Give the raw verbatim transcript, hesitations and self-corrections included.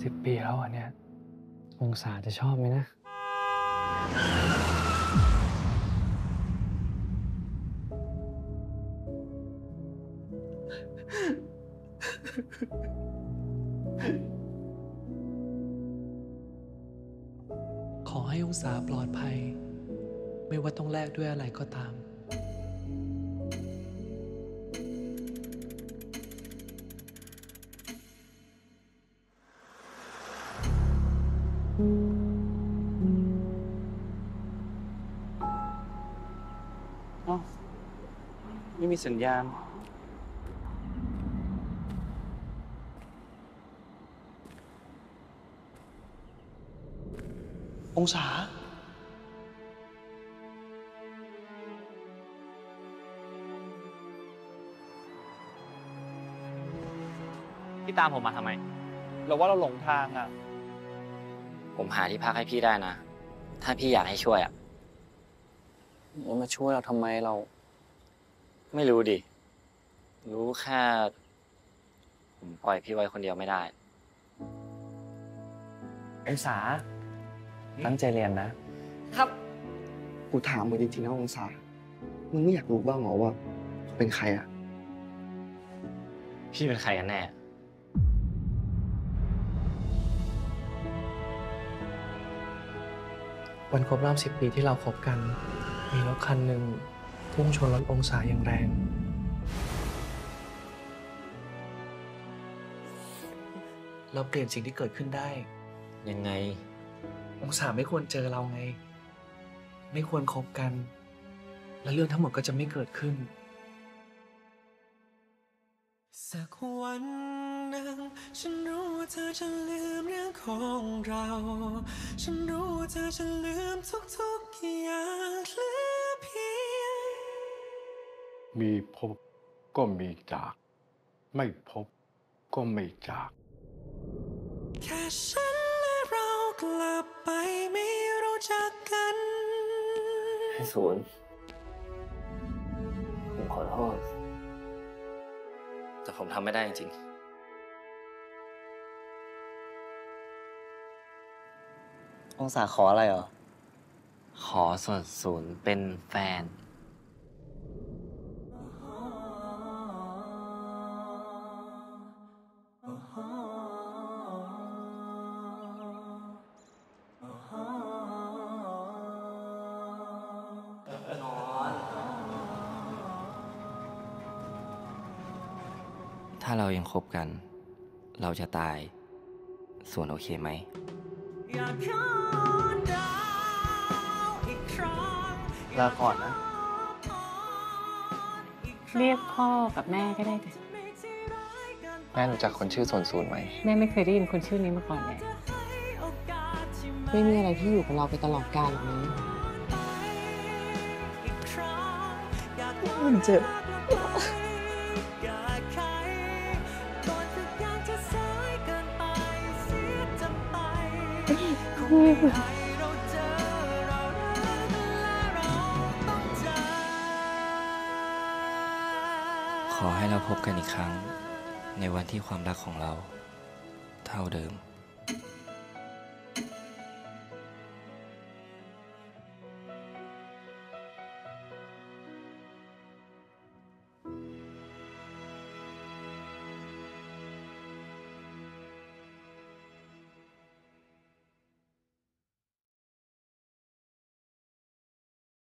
สิบปีแล้วอ่ะเนี่ยองศาจะชอบไหมนะขอให้องศาปลอดภัยไม่ว่าต้องแลกด้วยอะไรก็ตามอ๋อไม่มีสัญญาณองศาพี่ตามผมมาทำไมเราว่าเราหลงทางอ่ะผมหาที่พักให้พี่ได้นะ ถ้าพี่อยากให้ช่วยอ่ะแล้วมาช่วยเราทำไมเราไม่รู้ดิ รู้แค่ผมปล่อยพี่ไว้คนเดียวไม่ได้องศาตั้งใจเรียนนะครับกูถามมึงจริงๆนะองศามึงไม่อยากรู้บ้างเหรอว่าเขาเป็นใครอ่ะพี่เป็นใครกันแน่วันครบรอบสิบปีที่เราคบกันมีรถคันหนึ่งพุ่งชนรถองศาอย่างแรงเราเปลี่ยนสิ่งที่เกิดขึ้นได้ยังไงองศาไม่ควรเจอเราไงไม่ควรคบกันและเรื่องทั้งหมดก็จะไม่เกิดขึ้นสักวันหนึ่งฉันรู้ว่าเธอจะลืมเรื่องของเราฉันรู้ว่าเธอจะลืมทุกๆอย่างเหลือเพียงมีพบก็มีจากไม่พบก็ไม่จากแค่ฉันและเรากลับไปไม่รู้จักกันให้ศูนย์ผมขอโทษแต่ผมทำไม่ได้จริงๆองศาขออะไรเหรอขอส่วนศูนย์เป็นแฟนถ้าเรายังคบกันเราจะตายส่วนโอเคไหมลาก่อนนะเรียกพ่อกับแม่ก็ได้แต่แม่รู้จักคนชื่อส่วนศูนย์ไหมแม่ไม่เคยได้ยินคนชื่อนี้มาก่อนเลยไม่มีอะไรที่อยู่กับเราไปตลอดกาลหรอกนะมันเจ็บขอให้เราพบกันอีกครั้งในวันที่ความรักของเราเท่าเดิม